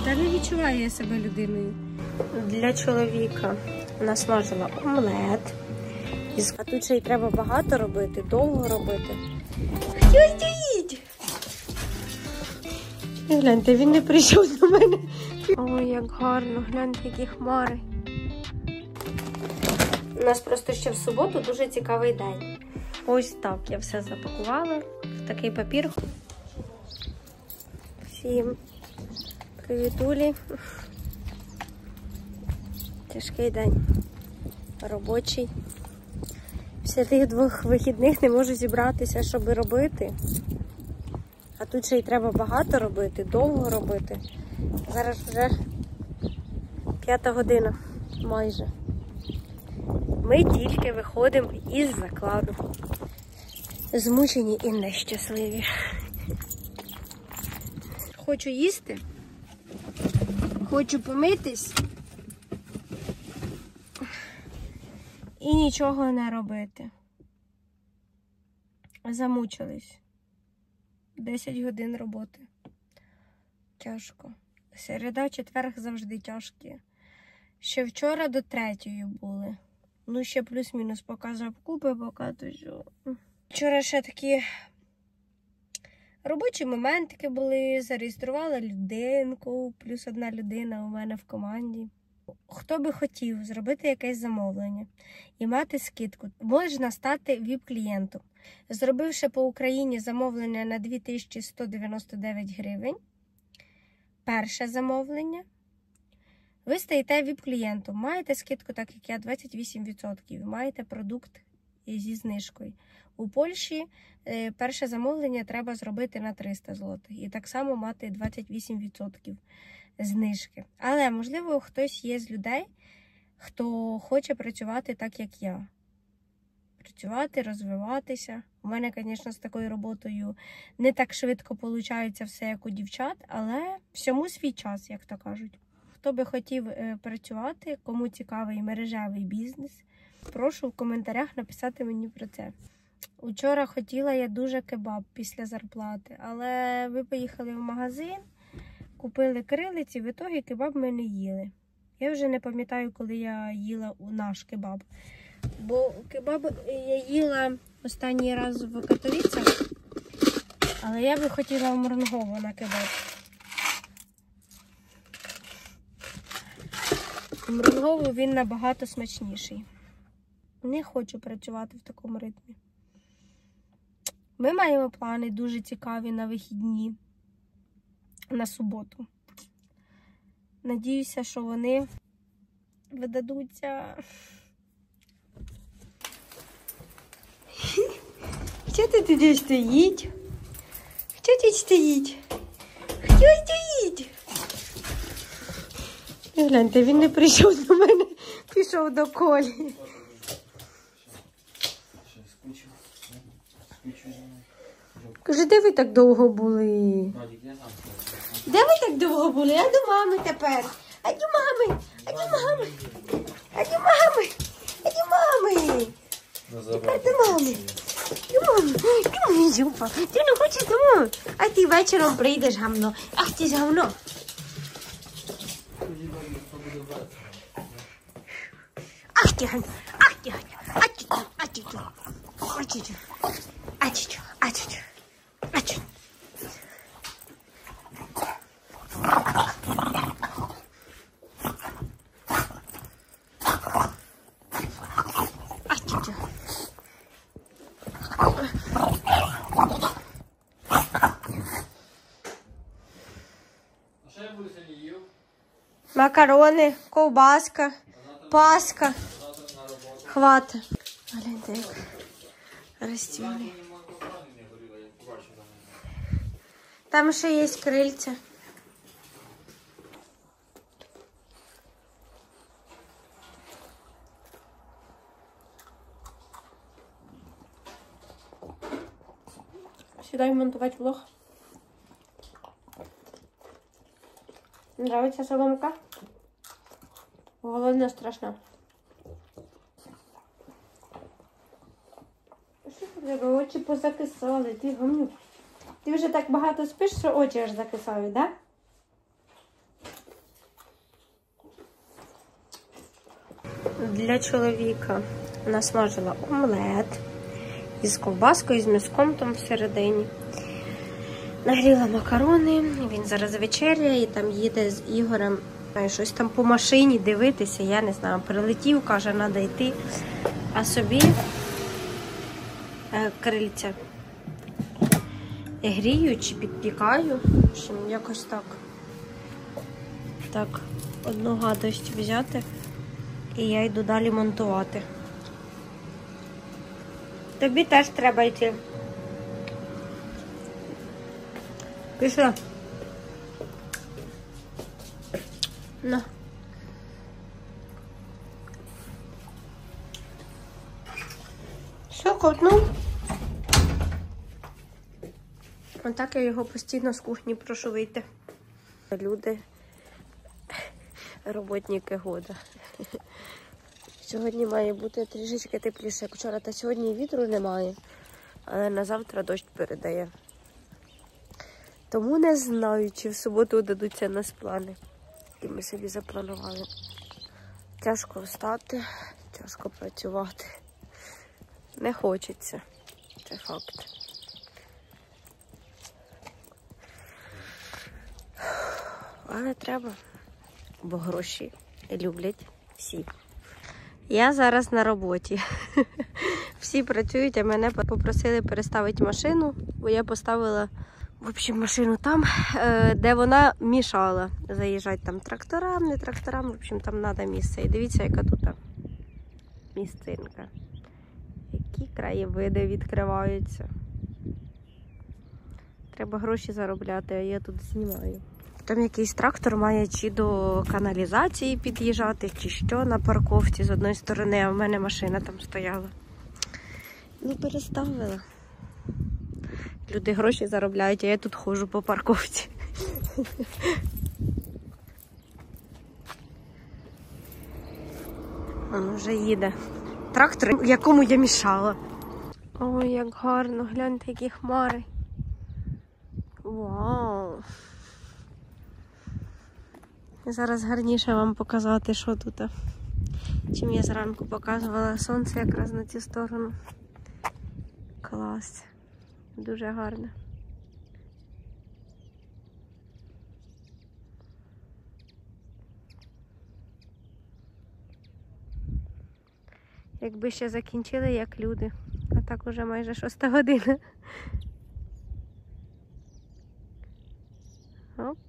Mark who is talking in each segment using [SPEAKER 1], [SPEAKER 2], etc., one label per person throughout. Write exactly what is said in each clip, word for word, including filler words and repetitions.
[SPEAKER 1] Та не відчуваю я себе людиною. Для чоловіка насмажила омлет. А тут ще й треба багато робити, довго робити. Хто стоїть? Гляньте, він не прийшов до мене. Ой, як гарно, гляньте, які хмари. У нас просто ще в суботу дуже цікавий день. Ось так я все запакувала в такий папір. Всім привітулі. Тяжкий день. Робочий. Після тих двох вихідних не можу зібратися, щоб робити. А тут ще й треба багато робити, довго робити. Зараз вже п'ята година майже. Ми тільки виходимо із закладу. Змучені і нещасливі. Хочу їсти. Хочу помитись. І нічого не робити. Замучились. десять годин роботи. Тяжко. Середа, четверг завжди тяжкі. Ще вчора до третьої були. Ну, ще плюс-мінус поки закупи, поки то що. Вчора ще такі робочі моментики були. Зареєструвала людинку, плюс одна людина у мене в команді. Хто би хотів зробити якесь замовлення і мати скидку, можна стати віп-клієнтом. Зробивши по Україні замовлення на дві тисячі сто дев'яносто дев'ять гривень, перше замовлення, ви стаєте віп-клієнтом. Маєте скидку, так як я, двадцять вісім відсотків. Маєте продукт зі знижкою. У Польщі е, перше замовлення треба зробити на триста злотих. І так само мати двадцять вісім відсотків знижки. Але, можливо, хтось є з людей, хто хоче працювати так, як я. Працювати, розвиватися. У мене, звісно, з такою роботою не так швидко виходить все, як у дівчат, але всьому свій час, як то кажуть. Хто би хотів е, працювати, кому цікавий мережевий бізнес, прошу в коментарях написати мені про це. Учора хотіла я дуже кебаб після зарплати, але ви поїхали в магазин, купили крилиці, в ітогі кебаб ми не їли. Я вже не пам'ятаю, коли я їла наш кебаб. Бо кебаб я їла останній раз в Катовіцях, але я би хотіла в Морнгово на кебаб. В Морнгово він набагато смачніший. Не хочу працювати в такому ритмі. Ми маємо плани дуже цікаві на вихідні, на суботу. Надіюся, що вони видадуться. Хто тут туди стоїть? Хто тут стоїть? Хто стоїть? Гляньте, він не прийшов до мене, пішов до Колі. Каже, де ви так довго були? Де ви так довго були? А до мами тепер. А до мами. А до мами. А до мами. А до мами. Тепер до мами. До мами. До мами, Зюпа. Ти не хочеш дому? А ти вечором прийдеш, гамно. Ах, ти ж гамно. Ах, ти гамно. Ах, ти гамно. Ачу, ачу, ачу. Ачу, ачу. Ачу. Макарони, ковбаска, паска. Хвата. Гляньте, як розтівні. Там ще є крильця. Сюди монтувати влог. Нравиться соломка? Голодна страшно. Що в тебе? Очі позакисали, ти гамнюк. Ти вже так багато спиш, що очі аж закисають, так? Да? для чоловіка насмажила омлет із ковбаскою, з м'язком там всередині. Нагріла макарони, він зараз вечеряє і там їде з Ігорем, щось там по машині дивитися, я не знаю, прилетів, каже, треба йти, а собі е, крильця грію чи підпікаю, в общем, якось так. Так, одну гадость взяти і я йду далі монтувати. Тобі теж треба йти. Пішла. На. Все, ковтнув. Отак я його постійно з кухні прошу вийти. Люди, роботники года. Сьогодні має бути трішечки тепліше, як вчора, та сьогодні вітру немає, але на завтра дощ передає. Тому не знаю, чи в суботу дадуться нас плани, які ми собі запланували. Тяжко встати, тяжко працювати. Не хочеться, це факт. Але треба, бо гроші люблять всі. Я зараз на роботі. Всі працюють, а мене попросили переставити машину, бо я поставила, в общем, машину там, де вона мішала заїжджати там тракторам, не тракторам, в общем, там треба місце. І дивіться, яка тут місцинка. Які краєвиди відкриваються. Треба гроші заробляти, а я тут знімаю. Там якийсь трактор має чи до каналізації під'їжджати, чи що на парковці з одної сторони, а в мене машина там стояла. Ну, переставила. Люди гроші заробляють, а я тут ходжу по парковці. Він вже їде. Трактор, якому я мішала. Ой, як гарно, гляньте, які хмари. Вау! Зараз гарніше вам показати, що тут. Чим я зранку показувала сонце якраз на цю сторону. Клас. Дуже гарно. Якби ще закінчили, як люди. А так уже майже шоста година. Оп.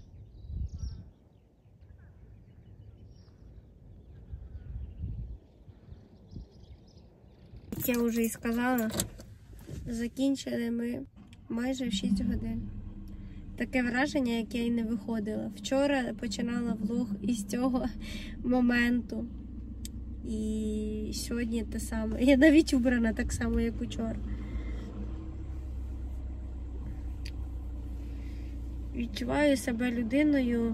[SPEAKER 1] Як я вже і сказала, закінчили ми майже в шість годин. Таке враження, як я і не виходила. Вчора починала влог із цього моменту. І сьогодні те саме. Я навіть убрана так само, як учора. Відчуваю себе людиною.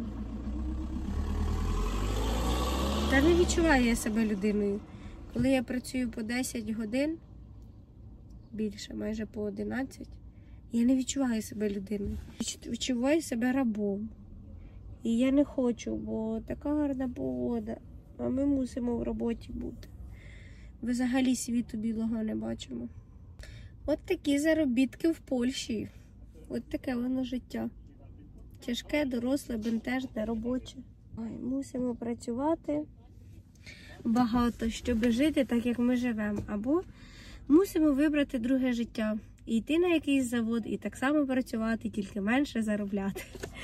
[SPEAKER 1] Та не відчуваю я себе людиною. Коли я працюю по десять годин, більше, майже по одинадцять, я не відчуваю себе людиною. Відчуваю себе рабом. І я не хочу, бо така гарна погода. А ми мусимо в роботі бути. Взагалі світу білого не бачимо. От такі заробітки в Польщі. От таке воно життя. Тяжке, доросле, бентежне, робоче. Ой, мусимо працювати багато, щоб жити так, як ми живемо. Або мусимо вибрати друге життя. І йти на якийсь завод, і так само працювати, тільки менше заробляти.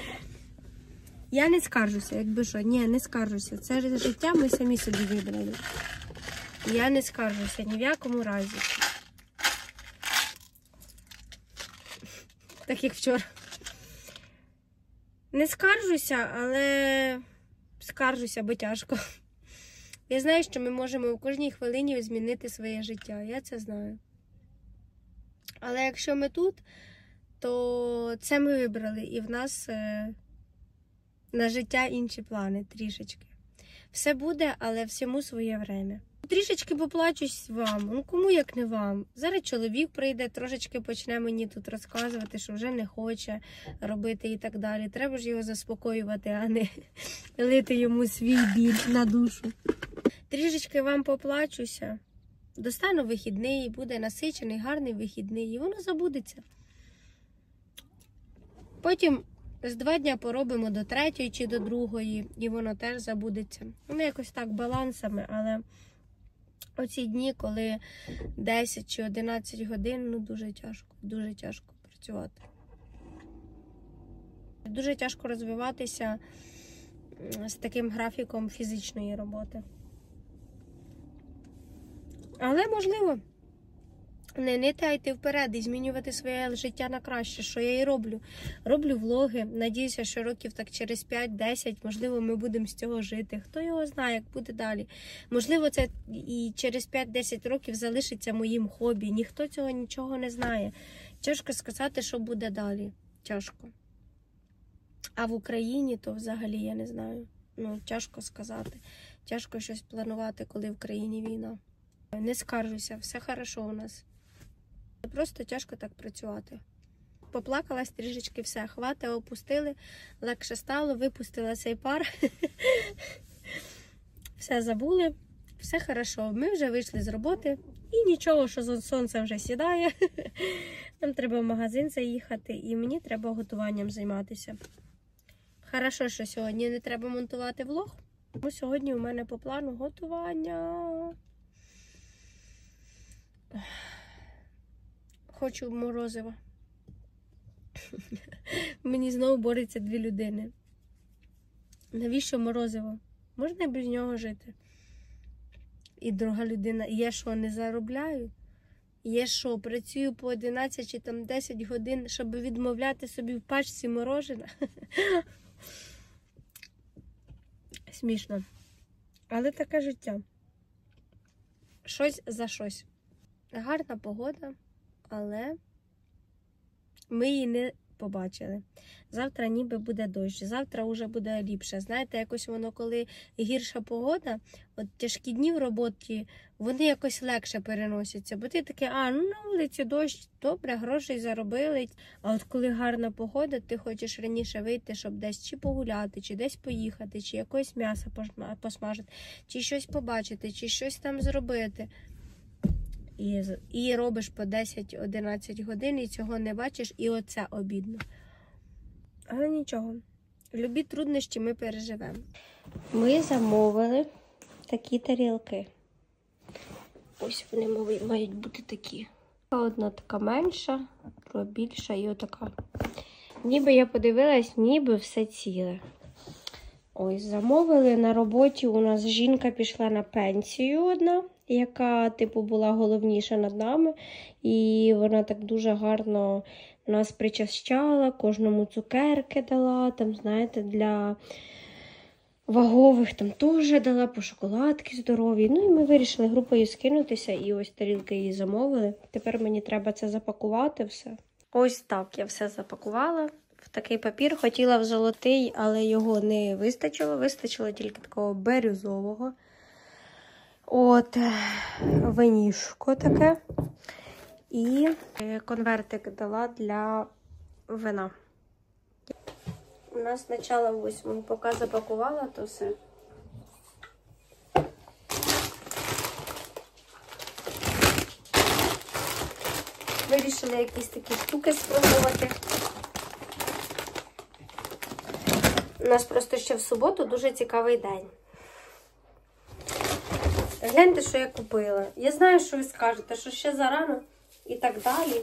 [SPEAKER 1] Я не скаржуся, якби що. Ні, не скаржуся. Це життя ми самі собі вибрали. Я не скаржуся ні в якому разі. Так як вчора. Не скаржуся, але скаржуся, бо тяжко. Я знаю, що ми можемо у кожній хвилині змінити своє життя. Я це знаю. Але якщо ми тут, то це ми вибрали. І в нас е, на життя інші плани трішечки. Все буде, але всьому своє время. Трішечки поплачусь вам. Ну кому як не вам. Зараз чоловік прийде, трошечки почне мені тут розказувати, що вже не хоче робити і так далі. Треба ж його заспокоювати, а не лити йому свій біль на душу. Трішечки вам поплачуся. Достану вихідний, буде насичений, гарний вихідний, і воно забудеться. Потім з два дня поробимо до третьої чи до другої, і воно теж забудеться. Ну, якось так балансами, але оці дні, коли десять чи одинадцять годин, ну, дуже тяжко, дуже тяжко працювати. Дуже тяжко розвиватися з таким графіком фізичної роботи. Але можливо не нити, а йти вперед і змінювати своє життя на краще, що я і роблю. Роблю влоги, надіюся, що років так через п'ять-десять, можливо, ми будемо з цього жити. Хто його знає, як буде далі. Можливо, це і через п'ять-десять років залишиться моїм хобі. Ніхто цього нічого не знає. Тяжко сказати, що буде далі. Тяжко. А в Україні то взагалі я не знаю. Ну, тяжко сказати. Тяжко щось планувати, коли в країні війна. Не скаржуся, все хорошо у нас. Просто тяжко так працювати. Поплакалась трішечки, все, хвати, опустили, легше стало, випустила цей пар. Все забули, все хорошо. Ми вже вийшли з роботи і нічого, що сонце вже сідає. Нам треба в магазин заїхати і мені треба готуванням займатися. Хорошо, що сьогодні не треба монтувати влог, бо сьогодні у мене по плану готування. Хочу морозива. Мені знову борються дві людини. Навіщо морозиво? Можна без нього жити? І друга людина, я що, не заробляю? Я що, працюю по одинадцять чи там десять годин, щоб відмовляти собі в пачці морожена? Смішно. Але таке життя. Щось за щось. Гарна погода, але ми її не побачили. Завтра ніби буде дощ, завтра вже буде ліпше. Знаєте, якось воно, коли гірша погода, от тяжкі дні в роботі, вони якось легше переносяться. Бо ти такий, а, ну на вулиці дощ, добре, грошей заробили. А от коли гарна погода, ти хочеш раніше вийти, щоб десь чи погуляти, чи десь поїхати, чи якось м'ясо посмажити, чи щось побачити, чи щось там зробити. І, і робиш по десять-одинадцять годин, і цього не бачиш, і оце обідно. Але нічого, любі труднощі ми переживемо. Ми замовили такі тарілки. Ось вони мають бути такі. Одна така менша, друга більша і отака. Ніби я подивилась, ніби все ціле. Ось, замовили на роботі, у нас жінка пішла на пенсію одна, яка, типу, була головніша над нами. І вона так дуже гарно нас причащала, кожному цукерки дала, там, знаєте, для вагових там теж дала, по шоколадки здорові. Ну і ми вирішили групою скинутися, і ось тарілки її замовили. Тепер мені треба це запакувати все. Ось так я все запакувала. В такий папір, хотіла в золотий, але його не вистачило, вистачило тільки такого бирюзового. От, винішко таке. І конвертик дала для вина. У нас спочатку ось, поки запакувала, то все. Вирішили якісь такі штуки спробувати. У нас просто ще в суботу дуже цікавий день. Гляньте, що я купила. Я знаю, що ви скажете, що ще зарано і так далі.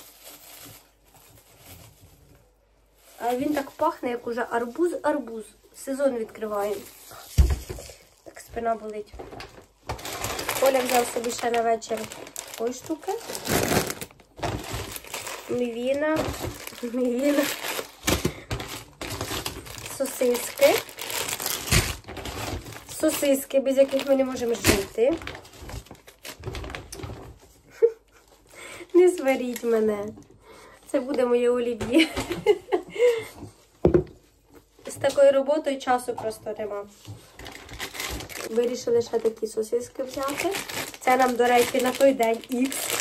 [SPEAKER 1] А він так пахне, як уже арбуз-арбуз. Сезон відкриваємо. Так, спина болить. Коля взяв собі ще на вечір ось штуки. Мівіна. Мівіна. Сосиски. Сосиски, без яких ми не можемо жити. Не сваріть мене. Це буде моє олів'є. З такою роботою часу просто нема. Вирішили ще такі сосиски взяти. Це нам, до речі, на той день ікс.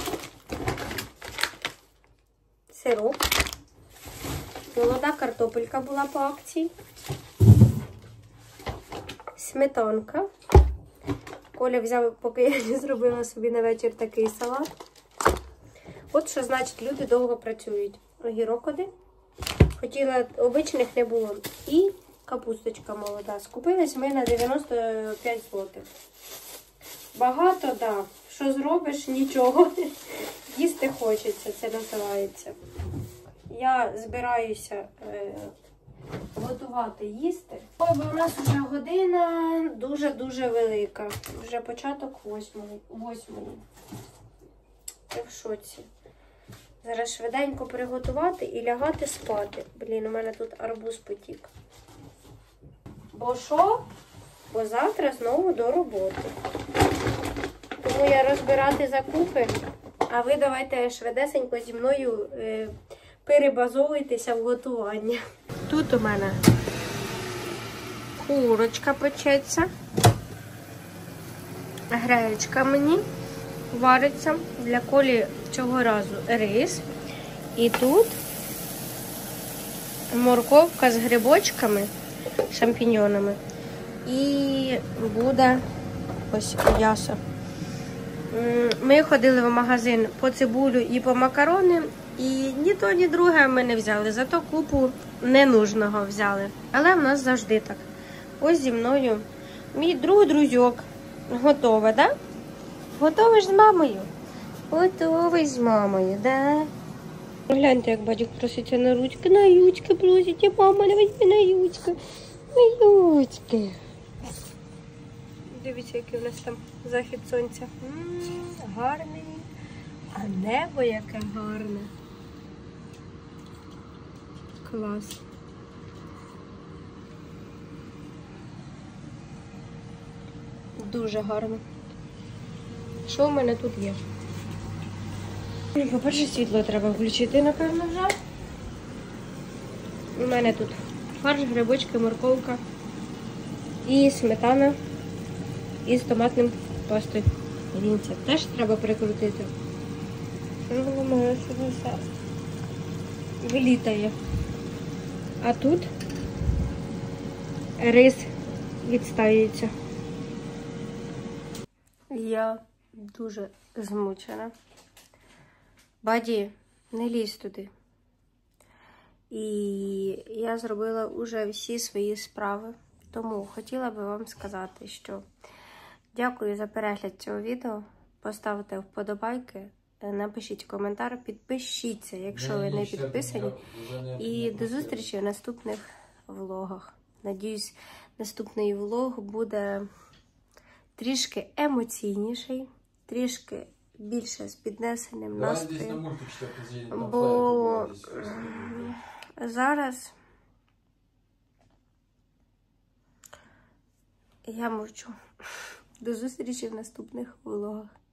[SPEAKER 1] Сироп. Молода картопелька була по акції. Сметанка. Коля взяв, поки я не зробила собі на вечір такий салат. От що значить, люди довго працюють. Огірок один. Хотіла, обичних не було. І капусточка молода. Скупились ми на дев'яносто п'ять злотих. Багато, так. Да. Що зробиш? Нічого. Їсти хочеться, це називається. Я збираюся е, готувати їсти. Ой, бо у нас вже година дуже-дуже велика. Вже початок восьмої. восьмої. Я в шоці. Зараз швиденько приготувати і лягати спати. Блін, у мене тут арбуз потік. Бо що? Бо завтра знову до роботи. Тому я розбирати закупи, а ви давайте швидесенько зі мною е, перебазовуйтеся в готування. Тут у мене курочка печеться. Гречка мені вариться. Для Колі цього разу рис. І тут морковка з грибочками, шампіньонами. І буде ось м'ясо. Ми ходили в магазин по цибулю і по макарони. І ні то, ні друге ми не взяли. Зато купу ненужного взяли. Але в нас завжди так. Ось зі мною мій друг-друзьок. Готове, так? Да? Готовий з мамою? Готовий з мамою, да? Гляньте, як батько проситься на ручки. На ючки проситься. Мама, не візьми на ючки. На ючки. Дивіться, який у нас там захід сонця. М-м, гарний. А небо яке гарне. Клас. Дуже гарно. Що в мене тут є? По-перше, світло треба включити, напевно, вже. У мене тут фарш, грибочки, морковка і сметана із томатним пастою. Це теж треба прикрутити. Що ж воно моє все вилітає. А тут рис відстаюється. Я дуже змучена. Баді, не лізь туди. І я зробила уже всі свої справи. Тому хотіла би вам сказати, що дякую за перегляд цього відео. Поставте вподобайки, напишіть коментар, підпишіться, якщо ви не підписані. І до зустрічі в наступних влогах. Надіюсь, наступний влог буде трішки емоційніший, трішки більше з піднесеним настроєм. Бо зараз я мовчу. До зустрічі в наступних влогах.